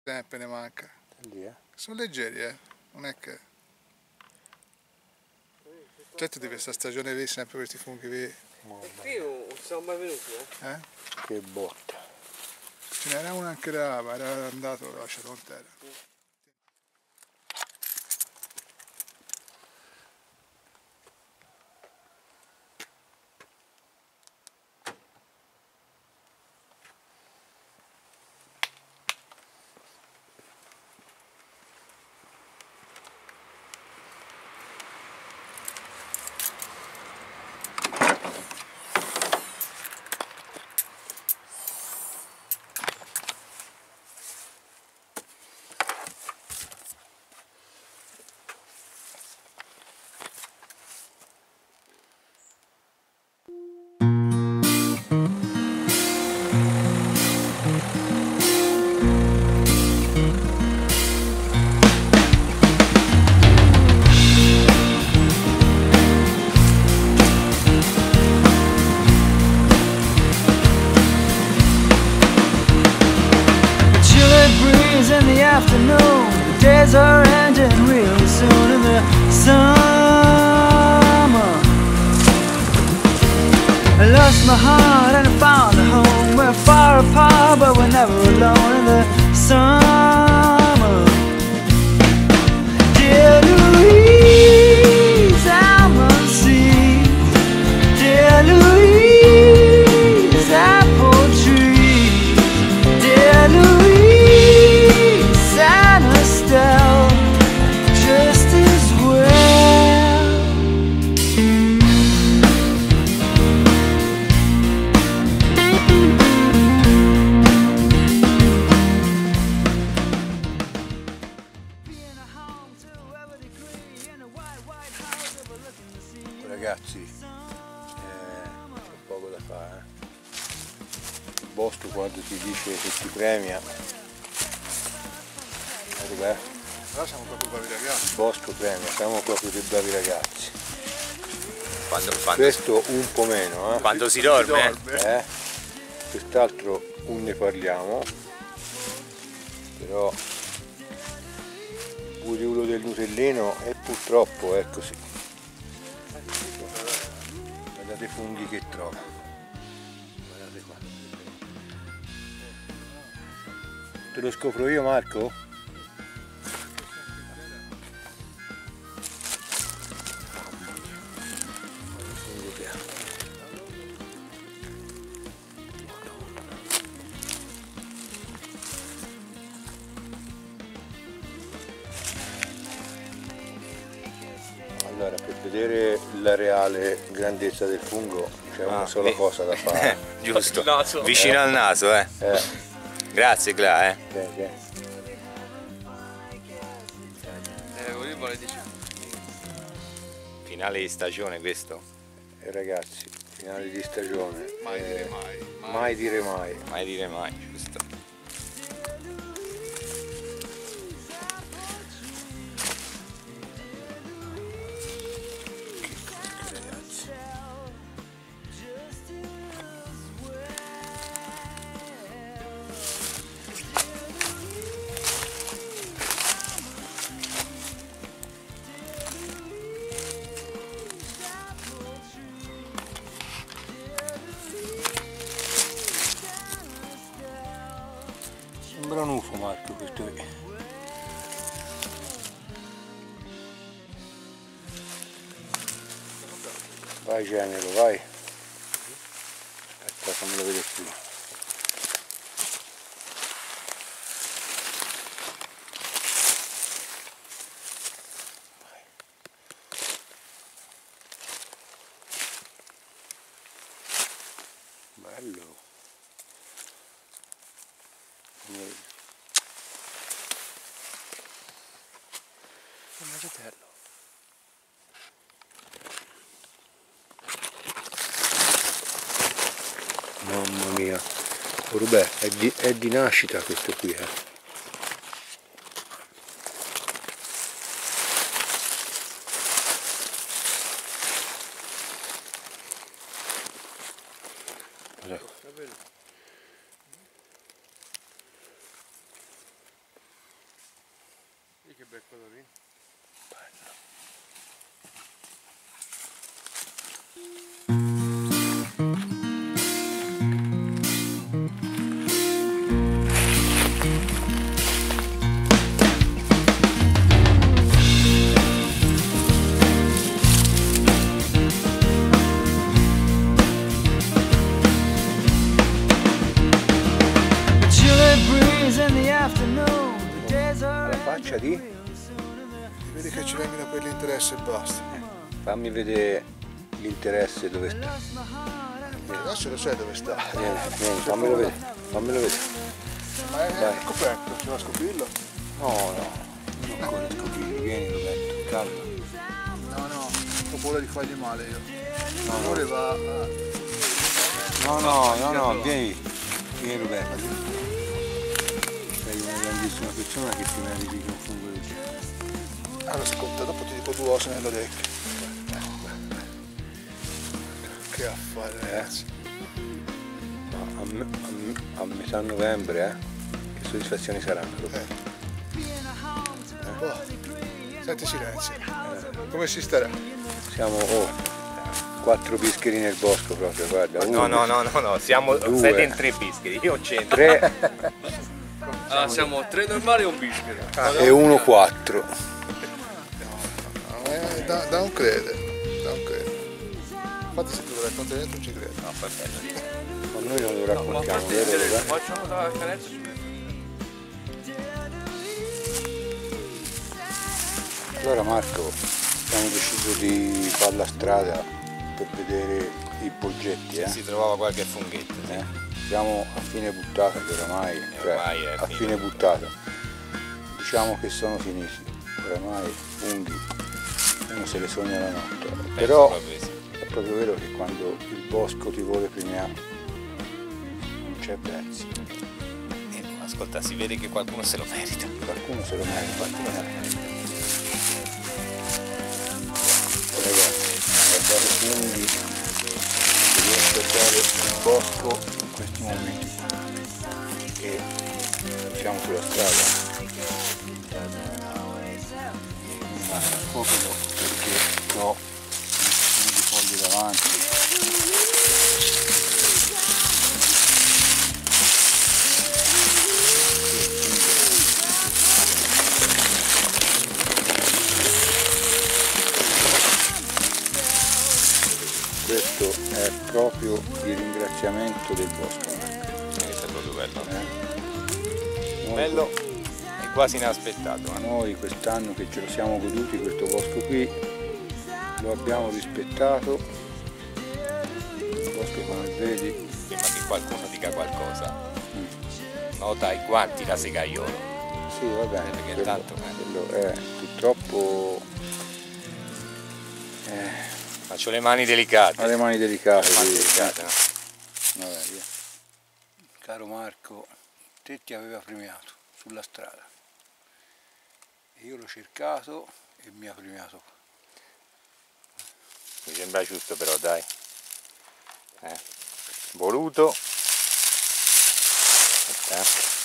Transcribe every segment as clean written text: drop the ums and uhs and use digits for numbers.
Sempre ne manca. Lì, Sono leggeri, non è che... Certo di questa stagione vedi sempre questi funghi qui. E qui non siamo mai venuti, Che botta. Ce n'era uno anche là, ma era andato, l'ho lasciato in terra. In the afternoon, the days are ending really soon in the summer. I lost my heart and I found a home. We're far apart but we're never alone in the summer. Dear Louise, almond seeds. Dear Louise, apple trees. Dear Louise, just as well. Ragazzi, c'è poco da fare. Il bosco quando ti dice che ti premia. Dov'è? Allora siamo proprio bravi ragazzi. Il bosco premia, siamo proprio dei bravi ragazzi. Quando Questo un po' meno, quando si dorme. Quest'altro non ne parliamo, però pure quello del Nutellino e purtroppo è così. Guardate i funghi che trovo. Guardate qua. Te lo scopro io, Marco? Allora, per vedere la reale grandezza del fungo c'è una sola cosa da fare. Giusto, vicino al naso, Grazie Gla, Finale di stagione questo? Ragazzi, finale di stagione. Mai dire mai. Mai dire mai. Mai dire mai, giusto. Sembra un UFO, Marco, questo qui. Vai Genero, vai. Aspetta, fammelo vedere qui. Bello. Mangiatello. Mamma mia. Oh, Rubè, è di nascita questo qui, che bel colorino. La faccia di? Vedi che ci vengono per l'interesse e basta. Fammi vedere l'interesse dove sta. Adesso lo sai dove sta. Vieni, fammelo vedere, fammelo vedere. Ma è Dai. coperto, ci va a scoprirlo? No, non con i scoprini, vieni Roberto, calma. No, ho paura di fargli male io. No, L'amore va no, vieni Roberto. Sei una grandissima persona che ti meriti un fungo del genere. Allora ascolta, dopo ti dico 2 ossa nell'orecchio. Che affare ragazzi. Ma a metà novembre, che soddisfazioni saranno? Senti silenzio. Come si starà? Siamo 4 bischeri nel bosco proprio, guarda. No, siamo 2. siete in 3 bischeri, io ho 100. 3 Ah, siamo 3 normali e un bischero. e 1 4. Da un crede. Infatti se tu lo racconti dentro non ci credo. No, perfetto. Ma noi non lo raccontiamo, vero? Roberto? Facciamo la canetta su me. Allora Marco, abbiamo deciso di fare la strada per vedere i poggetti, Si trovava qualche funghetto. Sì. Siamo a fine buttata, che oramai, Ormai è a finita. fine buttata. Diciamo che sono finiti, oramai funghi, uno se le sogna la notte. Penso Però proprio sì. è proprio vero che quando il bosco ti vuole premiare non c'è prezzo. Ascolta, si vede che qualcuno se lo merita. Qualcuno se lo merita. Ragazzi, guardate funghi, devo aspettare il bosco in questi momenti e siamo sulla strada. Ma copilo perché ho un di fogli davanti. Questo è proprio il ringraziamento del bosco. Questo è proprio bello. Noi, Bello e quasi inaspettato. noi quest'anno che ce lo siamo goduti questo bosco qui, lo abbiamo rispettato. Il bosco come vedi, Prima che qualcuno dica qualcosa, nota i guanti da segaiolo. sì va bene, Perché quello, tanto, quello è purtroppo Faccio le mani delicate. ha le mani delicate. Le mani sì. delicate, no? Vabbè, via. Caro Marco, te ti aveva premiato sulla strada. Io l'ho cercato e mi ha premiato. Mi sembra giusto però, dai. Voluto. Aspetta.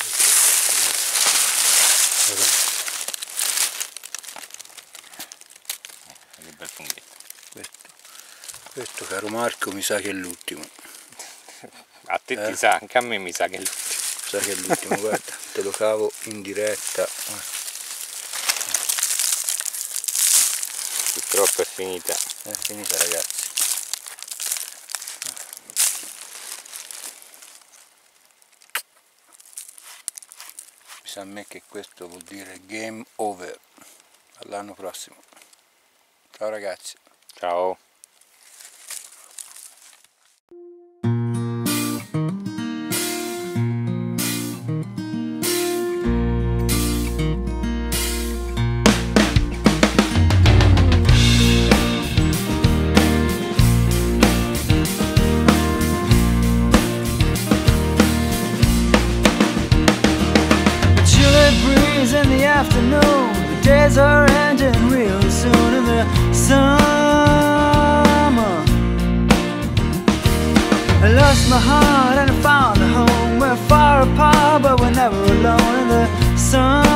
Che bel funghetto. Questo caro Marco mi sa che è l'ultimo. A te ti sa, anche a me mi sa che è l'ultimo. Mi sa che è l'ultimo, guarda, te lo cavo in diretta. Purtroppo è finita. È finita ragazzi. Mi sa a me che questo vuol dire game over. All'anno prossimo. Ciao ragazzi. Ciao. In the afternoon, the days are ending real soon in the summer. I lost my heart and I found a home. We're far apart, but we're never alone in the summer.